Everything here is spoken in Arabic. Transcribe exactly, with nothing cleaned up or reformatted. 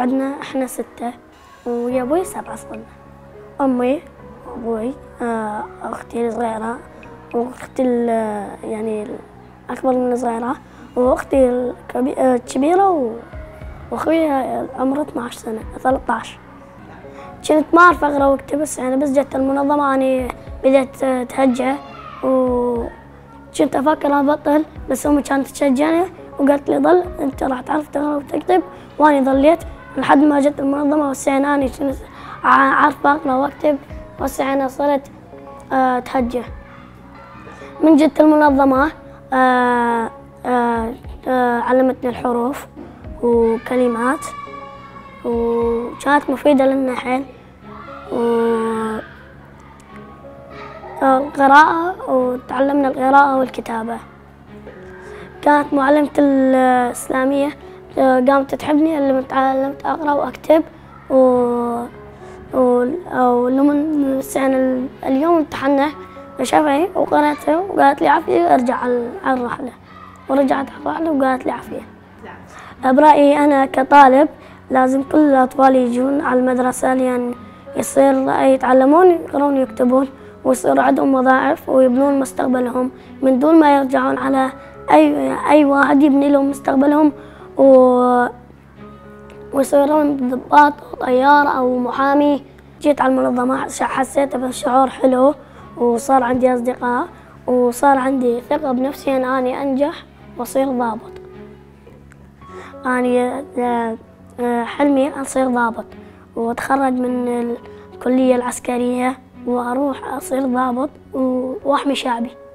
عندنا إحنا ستة ويا أبوي سبعة صرنا. أمي وأبوي، آه، أختي الصغيرة وأختي يعني الأكبر من صغيرة، وأختي الكبيرة وأخوي عمره اثناعش سنة ثلاثة عشر. كنت ما أعرف أقرأ وأكتب، بس يعني بس جت المنظمة أنا بديت أتهجى وكنت أفكر أبطل، بس أمي كانت تشجعني وقالت لي ظل أنت راح تعرف تقرأ وتكتب، وأنا ظليت لحد ما جت المنظمة وهسه أنا كنت عارفة أقرأ وأكتب، وهسه أنا صرت أتهجى. من جت المنظمة آه آه آه علمتني الحروف وكلمات وكانت مفيدة لنا حيل، والقراءة وتعلمنا القراءة والكتابة. كانت معلمة الإسلامية قامت تحبني اللي تعلمت أقرأ وأكتب، و ولمن يعني اليوم امتحنا شافعي وقرأته وقالت لي عافية ارجع على الرحلة، ورجعت على الرحلة وقالت لي عافية. برأيي أنا كطالب لازم كل الأطفال يجون على المدرسة لأن يصير يتعلمون يقرون ويكتبون ويصير عندهم وظائف ويبنون مستقبلهم من دون ما يرجعون على أي أي واحد يبني لهم مستقبلهم و ويصيرون ضباط أو طيار أو محامي. جيت على المنظمة حسيت بشعور حلو وصار عندي أصدقاء وصار عندي ثقة بنفسي أن أنا أنجح وأصير ضابط. أنا حلمي أصير ضابط وأتخرج من الكلية العسكرية وأروح أصير ضابط وأحمي شعبي.